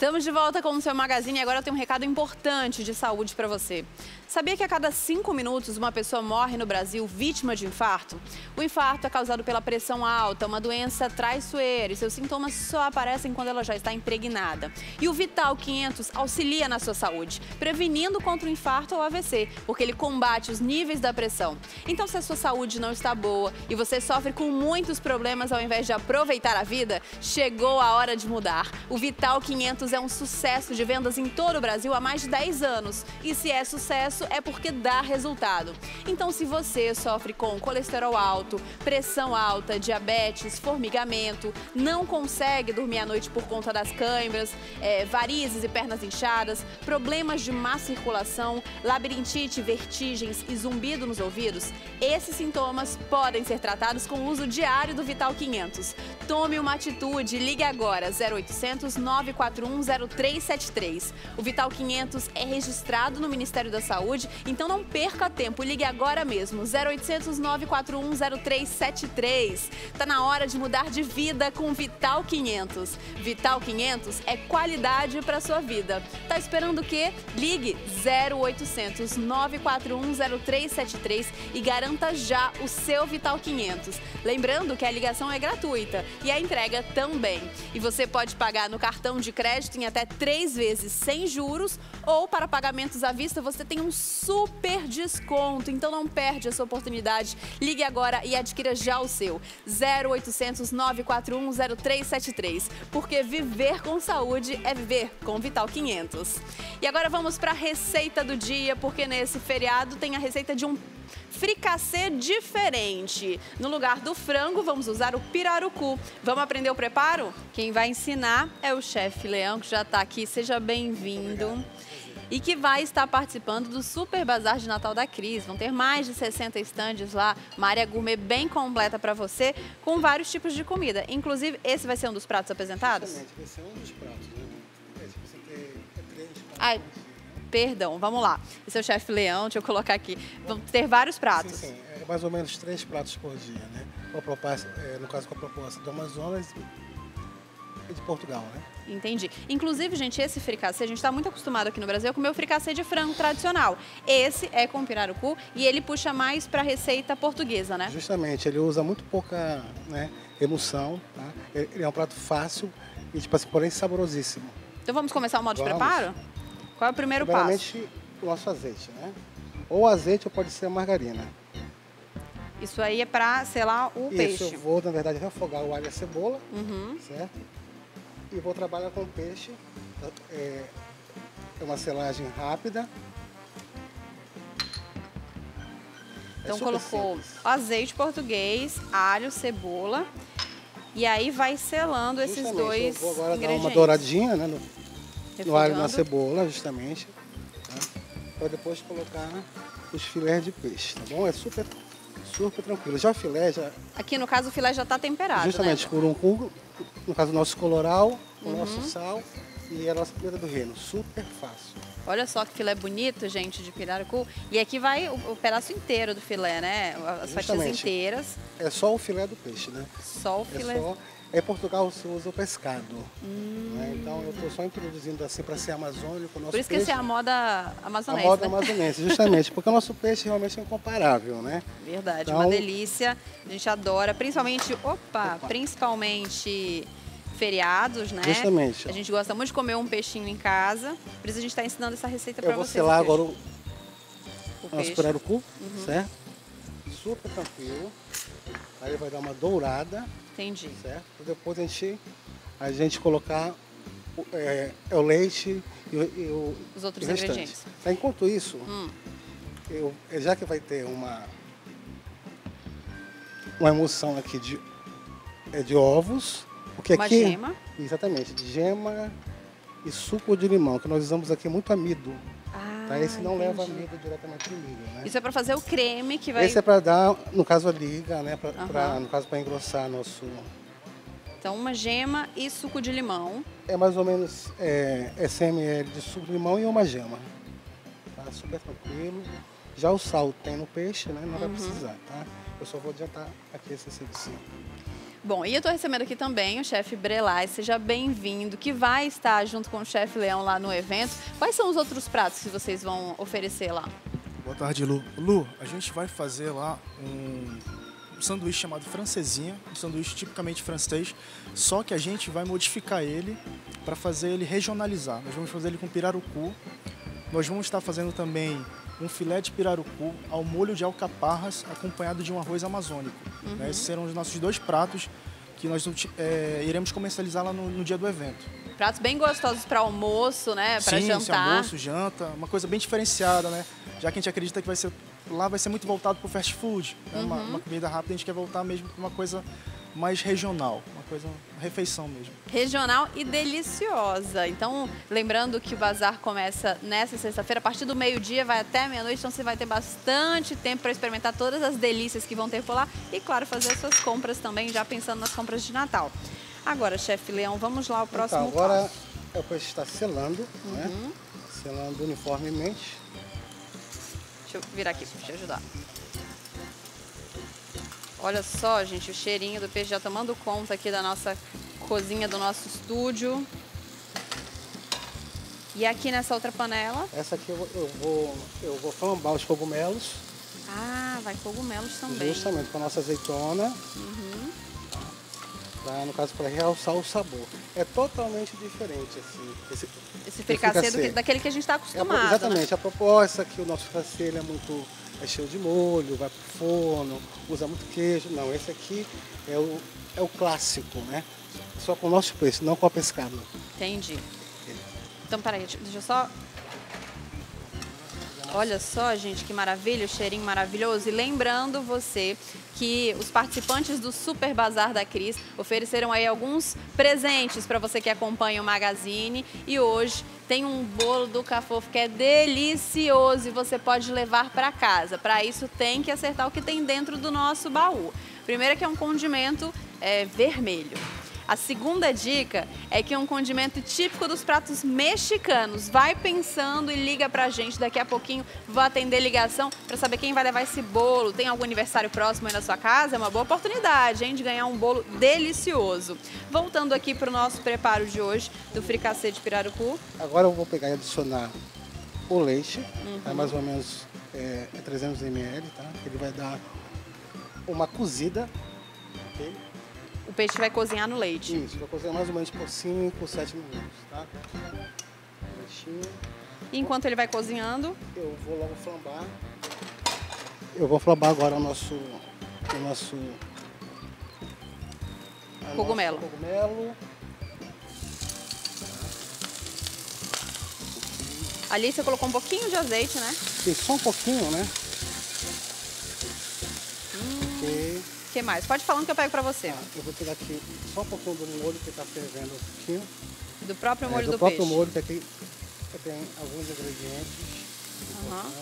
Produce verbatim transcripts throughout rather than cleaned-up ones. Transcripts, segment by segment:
Estamos de volta com o seu Magazine e agora eu tenho um recado importante de saúde para você. Sabia que a cada cinco minutos uma pessoa morre no Brasil vítima de infarto? O infarto é causado pela pressão alta, uma doença traiçoeira, e seus sintomas só aparecem quando ela já está impregnada. E o Vital quinhentos auxilia na sua saúde, prevenindo contra o infarto ou A V C, porque ele combate os níveis da pressão. Então, se a sua saúde não está boa e você sofre com muitos problemas ao invés de aproveitar a vida, chegou a hora de mudar. O Vital quinhentos é um sucesso de vendas em todo o Brasil há mais de dez anos. E se é sucesso, é porque dá resultado. Então, se você sofre com colesterol alto, pressão alta, diabetes, formigamento, não consegue dormir à noite por conta das câimbras, é, varizes e pernas inchadas, problemas de má circulação, labirintite, vertigens e zumbido nos ouvidos, esses sintomas podem ser tratados com o uso diário do Vital quinhentos. Tome uma atitude, ligue agora, zero oitocentos, nove quatro um, zero três sete três. O Vital quinhentos é registrado no Ministério da Saúde, então não perca tempo, ligue agora mesmo, zero oitocentos, nove quatro um, zero três sete três. Tá na hora de mudar de vida com Vital quinhentos. Vital quinhentos é qualidade para sua vida. Tá esperando o quê? Ligue zero oitocentos, nove quatro um, zero três sete três e garanta já o seu Vital quinhentos. Lembrando que a ligação é gratuita e a entrega também. E você pode pagar no cartão de crédito em até três vezes sem juros, ou para pagamentos à vista você tem um super desconto. Então não perde essa oportunidade. Ligue agora e adquira já o seu. zero oitocentos, nove quatro um, zero três sete três. Porque viver com saúde é viver com Vital quinhentos. E agora vamos para a receita do dia, porque nesse feriado tem a receita de um fricassê diferente. No lugar do frango, vamos usar o pirarucu. Vamos aprender o preparo? Quem vai ensinar é o chefe Leão, que já está aqui. Seja bem-vindo. E que vai estar participando do Super Bazar de Natal da Cris. Vão ter mais de sessenta estandes lá, uma área gourmet bem completa para você, com vários tipos de comida. Inclusive, esse vai ser um dos pratos apresentados? Exatamente, vai ser um dos pratos, né? Esse você tem é três pratos. Ai, perdão, vamos lá. Esse é o chefe Leão, deixa eu colocar aqui. Vamos ter vários pratos. Sim, sim, é mais ou menos três pratos por dia, né? Com a proposta, é, no caso, com a proposta do Amazonas e de Portugal, né? Entendi. Inclusive, gente, esse fricassê, a gente está muito acostumado aqui no Brasil a comer o fricassê de frango tradicional. Esse é com pirarucu e ele puxa mais para a receita portuguesa, né? Justamente, ele usa muito pouca, né, emulsão, tá? Ele é um prato fácil e, tipo assim, porém saborosíssimo. Então vamos começar o modo Vamos. de preparo? Qual é o primeiro passo? Primeiramente, o nosso azeite, né? Ou azeite ou pode ser a margarina. Isso aí é para selar o Isso, peixe. eu vou, na verdade, refogar o alho e a cebola, Uhum. certo? E vou trabalhar com peixe, é é uma selagem rápida. Então É super colocou simples. azeite português, alho, cebola e aí vai selando esses Justamente, dois eu vou agora dar ingredientes. uma douradinha, né, no, no alho e na Refogando. cebola, justamente, tá? Para depois colocar os filés de peixe, tá bom? É super, super tranquilo. Já o filé, já, Aqui no caso o filé já está temperado, justamente né? por um cubo, no caso o nosso coloral, o Uhum. nosso sal e a nossa pimenta do reino. Super fácil. Olha só que filé bonito, gente, de pirarucu. E aqui vai o, o pedaço inteiro do filé, né? As fatias Justamente. inteiras, É só o filé do peixe, né? só o filé. É só. Em Portugal se usa o pescado. Né? Então eu estou só introduzindo assim para ser amazônico. O nosso Por isso que peixe, essa é a moda a amazonense, moda né? amazonense, justamente, porque o nosso peixe realmente é incomparável, né? Verdade, Então- uma delícia. A gente adora, principalmente, opa, Opa. principalmente feriados, né? Justamente. A gente gosta muito de comer um peixinho em casa. Por isso a gente está ensinando essa receita para Eu vou vocês. selar o peixe. agora o o nosso peixe. pirarucu, certo? Super tranquilo. Aí vai dar uma dourada, Entendi. certo? E depois a gente, a gente colocar o, é, é o leite e, o- e o Os outros e o restante. ingredientes. Tá, enquanto isso, Hum. eu, já que vai ter uma, uma emulsão aqui de, é, de ovos, porque Uma aqui, gema. exatamente, de gema e suco de limão, que nós usamos aqui muito amido. Ah, Tá? Esse não leva entendi. amido diretamente do milho, né? Isso é para fazer o creme que vai... Esse é para dar, no caso, a liga, né? Pra, Aham. pra- no caso, para engrossar nosso... Então, uma gema e suco de limão. É mais ou menos é, é cem mililitros de suco de limão e uma gema. Tá? Super tranquilo. Já o sal tem no peixe, né? Não vai Uhum. precisar, tá? Eu só vou adiantar aqui esse serviço. Bom, e eu estou recebendo aqui também o chefe Brelay, seja bem-vindo, que vai estar junto com o chefe Leão lá no evento. Quais são os outros pratos que vocês vão oferecer lá? Boa tarde, Lu. Lu, a gente vai fazer lá um, um sanduíche chamado francesinha, um sanduíche tipicamente francês, só que a gente vai modificar ele para fazer ele regionalizar. Nós vamos fazer ele com pirarucu, nós vamos estar fazendo também um filé de pirarucu ao molho de alcaparras, acompanhado de um arroz amazônico. Uhum. Né? Esses serão os nossos dois pratos que nós é, iremos comercializar lá no, no dia do evento. Pratos bem gostosos para almoço, né? Para jantar. Sim, almoço, janta, uma coisa bem diferenciada, né? Já que a gente acredita que vai ser, lá vai ser muito voltado para o fast food, né? Uhum. uma, uma comida rápida, a gente quer voltar mesmo para uma coisa mais regional, uma coisa, uma refeição mesmo. Regional e deliciosa. Então, lembrando que o bazar começa nessa sexta-feira, a partir do meio-dia, vai até meia-noite, então você vai ter bastante tempo para experimentar todas as delícias que vão ter por lá e, claro, fazer as suas compras também, já pensando nas compras de Natal. Agora, chefe Leão, vamos lá ao próximo então, agora passo. é para estar selando, Uhum. né? Selando uniformemente. Deixa eu virar aqui para te ajudar. Olha só, gente, o cheirinho do peixe já tomando conta aqui da nossa cozinha, do nosso estúdio. E aqui nessa outra panela? Essa aqui eu, vou- eu vou, eu vou flambar os cogumelos, Ah, vai cogumelos também. justamente com a nossa azeitona, Uhum. pra, no caso para realçar o sabor. É totalmente diferente esse, esse, Esse fricassê do que- fricassê. daquele que a gente está É, acostumado. exatamente, Né? a proposta que o nosso fricassê ele é muito é cheio de molho, vai pro forno, usa muito queijo. Não, esse aqui é o, é o clássico, né? Só com o nosso preço, não com a pescada. Entendi. Então, peraí, deixa eu só... Olha só, gente, que maravilha, o cheirinho maravilhoso. E lembrando você que os participantes do Super Bazar da Cris ofereceram aí alguns presentes para você que acompanha o Magazine. E hoje tem um bolo do Cafofo que é delicioso e você pode levar para casa. Para isso tem que acertar o que tem dentro do nosso baú. Primeiro que é um condimento é, vermelho. A segunda dica é que é um condimento típico dos pratos mexicanos. Vai pensando e liga pra gente. Daqui a pouquinho vou atender ligação para saber quem vai levar esse bolo. Tem algum aniversário próximo aí na sua casa? É uma boa oportunidade, hein, de ganhar um bolo delicioso. Voltando aqui para o nosso preparo de hoje do fricassê de pirarucu. Agora eu vou pegar e adicionar o leite, Uhum. é mais ou menos é, é trezentos mililitros, tá? Ele vai dar uma cozida, ok? O peixe vai cozinhar no leite. Isso, vai cozinhar mais ou menos por cinco, sete minutos, tá? Leitinho. E enquanto ele vai cozinhando, Eu vou logo flambar. Eu vou flambar agora o nosso, o nosso a Cogumelo. nosso cogumelo. ali você colocou um pouquinho de azeite, né? Tem só um pouquinho, né? Hum. Ok. O que mais? Pode falando que eu pego pra você. Eu vou pegar aqui só um pouquinho do molho que está fervendo um pouquinho. Do próprio molho É, do, do próprio peixe. molho, que aqui tem alguns ingredientes. Aham.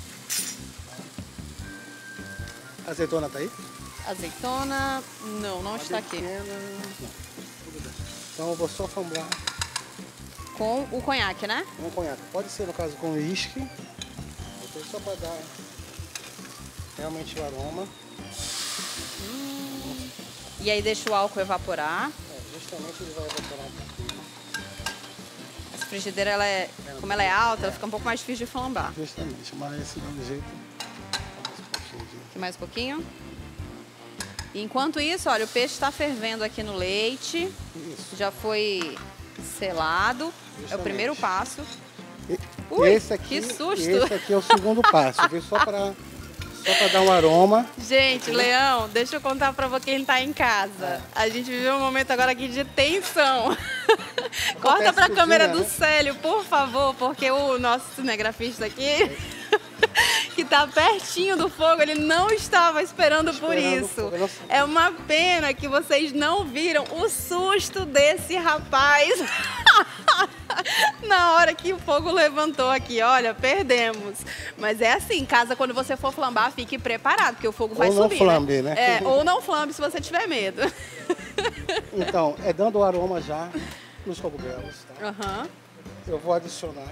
A azeitona tá aí? Azeitona, não, não está aqui. Pequena, não. Tudo bem. Então eu vou só flambar Com o conhaque, né? com conhaque. Pode ser, no caso, com uísque. Ok, só para dar realmente o aroma. Hum. E aí deixa o álcool evaporar. É, justamente ele vai evaporar um pouquinho. Essa frigideira, ela é, como ela é alta, ela fica um pouco mais difícil de flambar. Justamente, mas se dá um jeito. Mais um pouquinho de... Aqui mais um pouquinho. E enquanto isso, olha, o peixe está fervendo aqui no leite. Isso. Já foi selado. É o Justamente. primeiro passo. E- Ui, esse aqui, que susto! Esse aqui é o segundo passo, viu? Só para só para dar um aroma. Gente, Leão, deixa eu contar pra quem tá em casa. A gente viveu um momento agora aqui de tensão. Corta pra tudinho, câmera né? do Célio, por favor, porque o nosso cinegrafista aqui, que tá pertinho do fogo, ele não estava esperando por Esperando o isso. fogo, eu não- É uma pena que vocês não viram o susto desse rapaz na hora que o fogo levantou aqui. Olha, perdemos. Mas é assim, em casa, quando você for flambar, fique preparado, porque o fogo vai Ou não subir, flambe, né? né? É, ou não flambe se você tiver medo. Então, é dando o aroma já nos cogumelos, tá? Aham. Eu vou adicionar.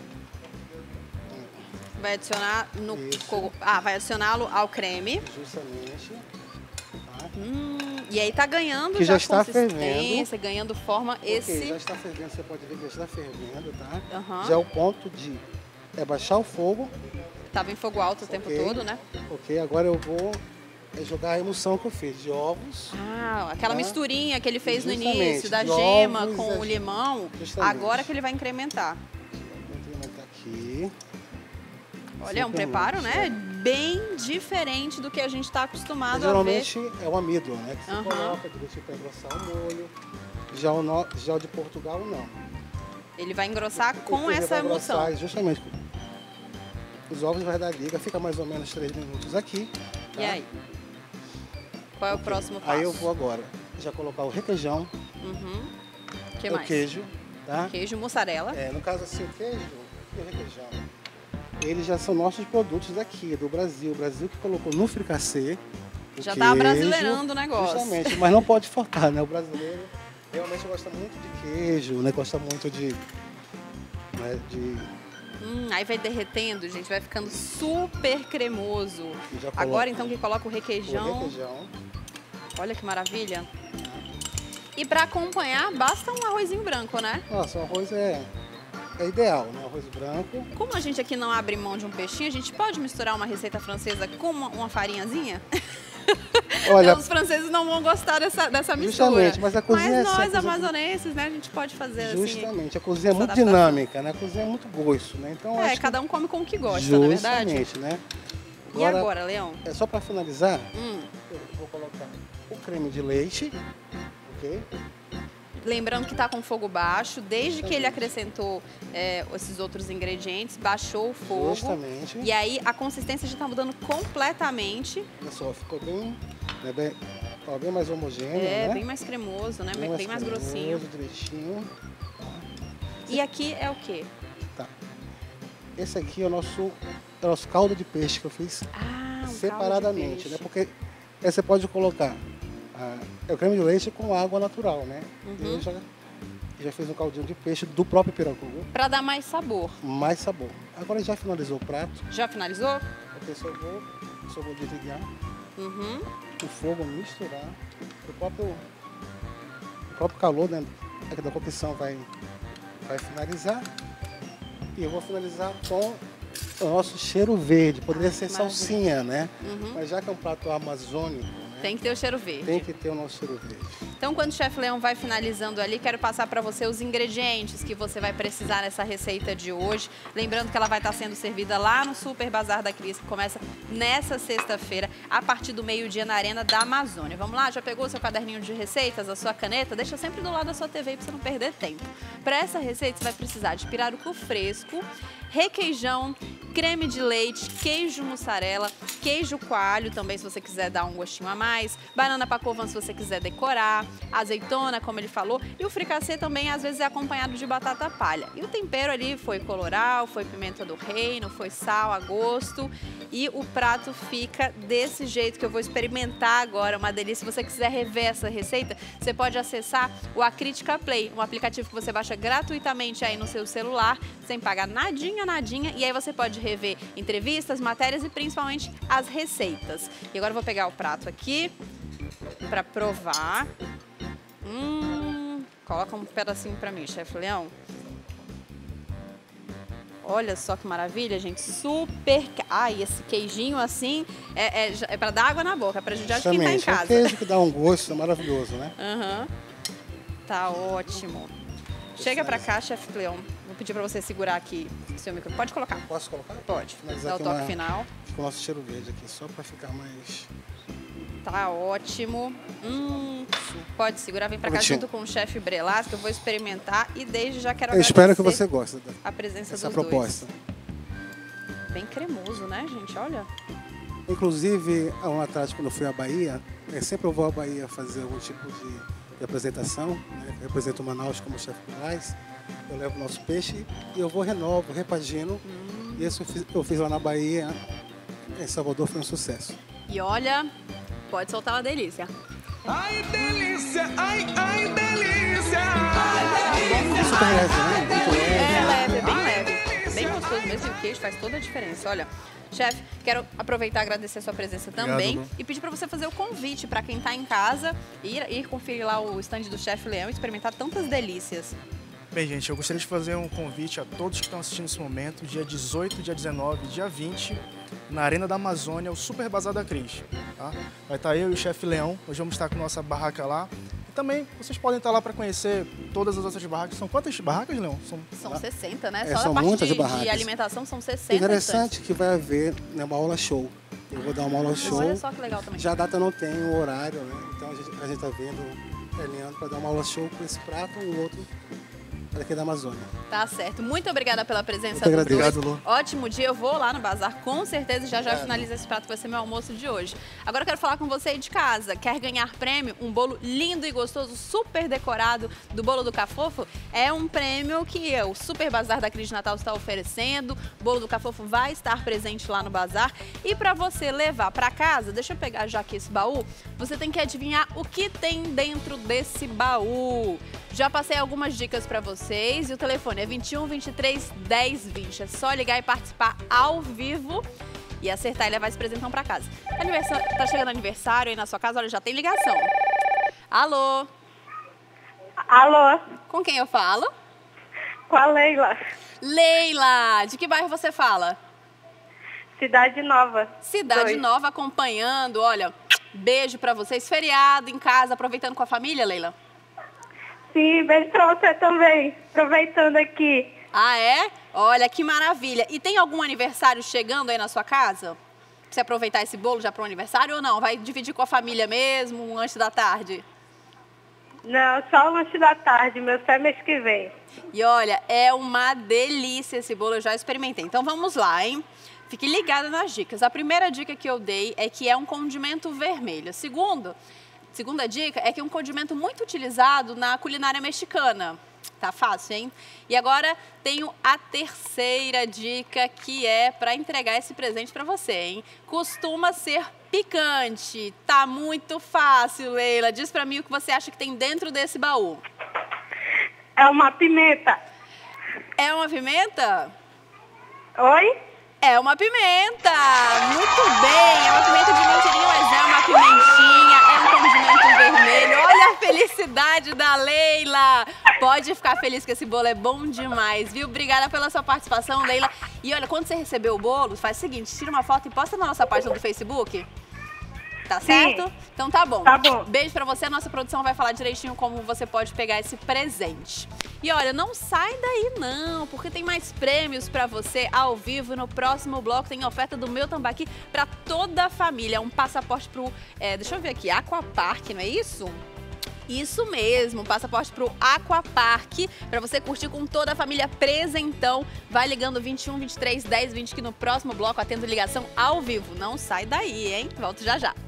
Vai adicionar no Isso. cogo... Ah, vai adicioná-lo ao creme. Justamente. Tá? Hum, E aí tá ganhando que já, já está consistência, fervendo. ganhando forma. Okay, esse... já está fervendo, você pode ver que já está fervendo, tá? Uhum. Já é o ponto de é baixar o fogo. Tava em fogo alto o tempo okay. todo, né? Ok, agora eu vou jogar a emulsão que eu fiz de ovos. Ah, aquela tá? misturinha que ele fez Justamente, no início, da gema ovos, com o limão. Justamente. Agora que ele vai incrementar. Vou incrementar aqui. Olha, é um preparo, né? Bem diferente do que a gente está acostumado geralmente a ver. Geralmente é o amêndoa, né? Que você uhum. coloca para engrossar o molho. Já o, no... Já o de Portugal, não. Ele vai engrossar com ele essa vai emulsão. Engrossar, justamente. Os ovos vai dar liga, fica mais ou menos três minutos aqui. Tá? E aí? Qual é o próximo passo? Aí eu vou agora já colocar o requeijão. Uhum. Que o mais? queijo, tá? Queijo, mussarela. É, no caso assim, o queijo e o requeijão, eles já são nossos produtos daqui, do Brasil. O Brasil que colocou no fricassê. Já queijo, tá brasileirando o negócio. Justamente, mas não pode faltar, né? O brasileiro realmente gosta muito de queijo, né? Gosta muito de... Né? de Hum, aí vai derretendo, gente, vai ficando super cremoso. Agora então que coloca o requeijão. O requeijão. Olha que maravilha. E para acompanhar, basta um arrozinho branco, né? Nossa, o arroz é, é ideal, né? Arroz branco. Como a gente aqui não abre mão de um peixinho, a gente pode misturar uma receita francesa com uma, uma farinhazinha? Olha, os franceses não vão gostar dessa, dessa mistura. Justamente, mas a cozinha mas é nós, assim, amazonenses, né, a gente pode fazer justamente, assim. Justamente, a cozinha é muito dinâmica, né? A cozinha é muito gosto, né? Então, é, acho cada que... um come com o que gosta, na verdade. Justamente, né? Agora, e agora, Leão? É só para finalizar, hum. eu vou colocar o creme de leite, ok? Lembrando que está com fogo baixo, desde que ele acrescentou é, esses outros ingredientes, baixou o fogo. Justamente. E aí a consistência já está mudando completamente. Olha só, ficou bem, né, bem, ó, bem mais homogêneo, É, né? bem mais cremoso, né? Bem, bem mais, mais grossinho. Direitinho. E aqui é o quê? Tá. Esse aqui é o nosso, é o nosso caldo de peixe que eu fiz ah, um separadamente, né? Porque aí você pode colocar Ah, é o creme de leite com água natural, né? Uhum. Eu já, já fiz um caldinho de peixe do próprio pirarucu. Para dar mais sabor. Mais sabor. Agora já finalizou o prato. Já finalizou? Ok, só vou, só vou desligar. Uhum. O fogo, misturar. O próprio, o próprio calor, né, da cocção vai, vai finalizar. E eu vou finalizar com o nosso cheiro verde. Poderia ah, ser maravilha. Salsinha, né? Uhum. Mas já que é um prato amazônico, tem que ter o cheiro verde. Tem que ter o nosso cheiro verde. Então, quando o chefe Leão vai finalizando ali, quero passar para você os ingredientes que você vai precisar nessa receita de hoje. Lembrando que ela vai estar sendo servida lá no Super Bazar da Cris, que começa nessa sexta-feira, a partir do meio-dia na Arena da Amazônia. Vamos lá? Já pegou o seu caderninho de receitas, a sua caneta? Deixa sempre do lado da sua T V para você não perder tempo. Para essa receita, você vai precisar de pirarucu fresco, requeijão, creme de leite, queijo mussarela, queijo coalho também, se você quiser dar um gostinho a mais, banana pacovan se você quiser decorar, azeitona, como ele falou, e o fricassê também às vezes é acompanhado de batata palha. E o tempero ali foi colorau, foi pimenta do reino, foi sal a gosto, e o prato fica desse jeito que eu vou experimentar agora, uma delícia. Se você quiser rever essa receita, você pode acessar o Acritica Play, um aplicativo que você baixa gratuitamente aí no seu celular, sem pagar nadinha, nadinha, e aí você pode rever entrevistas, matérias e principalmente as receitas. E agora eu vou pegar o prato aqui para provar. Hum, coloca um pedacinho para mim, chefe Leão. Olha só que maravilha, gente. Super... Ai, esse queijinho assim é, é, é para dar água na boca, é para ajudar quem tá em casa. É queijo que dá um gosto maravilhoso, né? Aham. Uhum. Tá ótimo. Chega para cá, chefe Leão. Vou pedir para você segurar aqui o seu microfone. Pode colocar. Posso colocar? Pode. Finalizar dá o toque uma... final. Com o nosso cheiro verde aqui, só para ficar mais... Tá ótimo. Hum, pode segurar, vem pra cá junto com o chefe Brelas, que eu vou experimentar e desde já quero eu espero que você goste da a presença dessa dos proposta. Dois. Bem cremoso, né, gente? Olha. Inclusive, há um atrás, quando eu fui à Bahia, é, sempre eu vou à Bahia fazer algum tipo de, de apresentação, né? Eu represento Manaus como chefe Brelas, eu levo o nosso peixe e eu vou renovo, repagino. Hum. E isso eu fiz, eu fiz lá na Bahia, em Salvador, foi um sucesso. E olha... Pode soltar uma delícia. Ai, delícia! Ai, ai, delícia! É super leve, né? Muito leve. É leve, bem leve. Bem gostoso mesmo. certeza, e o queijo faz toda a diferença. Olha, chefe, quero aproveitar e agradecer a sua presença também. Obrigado, e pedir para você fazer o convite para quem está em casa, ir, ir conferir lá o stand do chefe Leão e experimentar tantas delícias. Bem, gente, eu gostaria de fazer um convite a todos que estão assistindo nesse momento, dia dezoito, dia dezenove, dia vinte, na Arena da Amazônia, o Super Bazar da Cris. Tá? Vai estar eu e o chefe Leão, nós vamos estar com nossa barraca lá. E também vocês podem estar lá para conhecer todas as outras barracas. São quantas barracas, Leão? São, São sessenta, né? É, Só são da parte muitas de, barracas. de alimentação são sessenta. Interessante que vai haver, né, uma aula show. Eu vou dar uma aula show. Olha só que legal também. Já a data não tem o horário, né? Então a gente, a gente tá vendo, alinhando para dar uma aula show com esse prato e o outro daqui da Amazônia. Tá certo. Muito obrigada pela presença Eu do agradeço. Bruno. Ótimo dia. Eu vou lá no bazar, com certeza. Já já finaliza esse prato, vai ser meu almoço de hoje. Agora eu quero falar com você aí de casa. Quer ganhar prêmio? Um bolo lindo e gostoso, super decorado do Bolo do Cafofo? É um prêmio que o Super Bazar da Cris de Natal está oferecendo. O Bolo do Cafofo vai estar presente lá no bazar. E para você levar para casa, deixa eu pegar já aqui esse baú, você tem que adivinhar o que tem dentro desse baú. Já passei algumas dicas para vocês e o telefone é vinte e um, vinte e três, dez, vinte. É só ligar e participar ao vivo e acertar e levar esse presentão para casa. Aniversário, tá chegando aniversário aí na sua casa, olha, já tem ligação. Alô? Alô, Com quem eu falo? com a Leila, Leila! De que bairro você fala? Cidade Nova. Cidade Dois. Nova acompanhando, olha, beijo para vocês. Feriado em casa, aproveitando com a família, Leila? Sim, beijo pra você também, aproveitando aqui. Ah, é? Olha, que maravilha. E tem algum aniversário chegando aí na sua casa? Pra você aproveitar esse bolo já para o aniversário ou não? Vai dividir com a família mesmo, um lanche da tarde? Não, só o lanche da tarde, meu só é mês que vem. E olha, é uma delícia esse bolo, eu já experimentei. Então vamos lá, hein? Fique ligada nas dicas. A primeira dica que eu dei é que é um condimento vermelho. Segundo... Segunda dica é que é um condimento muito utilizado na culinária mexicana. Tá fácil, hein? E agora tenho a terceira dica que é para entregar esse presente para você, hein? Costuma ser picante. Tá muito fácil, Leila. Diz para mim o que você acha que tem dentro desse baú. É uma pimenta. É uma pimenta? Oi? É uma pimenta! Muito bem! É uma pimenta de mentirinha, mas é uma pimentinha, é um condimento vermelho. Olha a felicidade da Leila! Pode ficar feliz que esse bolo é bom demais, viu? Obrigada pela sua participação, Leila. E olha, quando você receber o bolo, faz o seguinte, tira uma foto e posta na nossa página do Facebook. Tá certo? Sim. Então tá bom. Tá bom. Beijo pra você, a nossa produção vai falar direitinho como você pode pegar esse presente. E olha, não sai daí não, porque tem mais prêmios pra você ao vivo. No próximo bloco tem a oferta do Meu Tambaqui pra toda a família. Um passaporte pro, é, deixa eu ver aqui, Aquapark, não é isso? Isso mesmo, passaporte pro Aquapark, pra você curtir com toda a família presentão. Vai ligando vinte e um, vinte e três, dez, vinte que no próximo bloco atendo ligação ao vivo. Não sai daí, hein? Volto já já.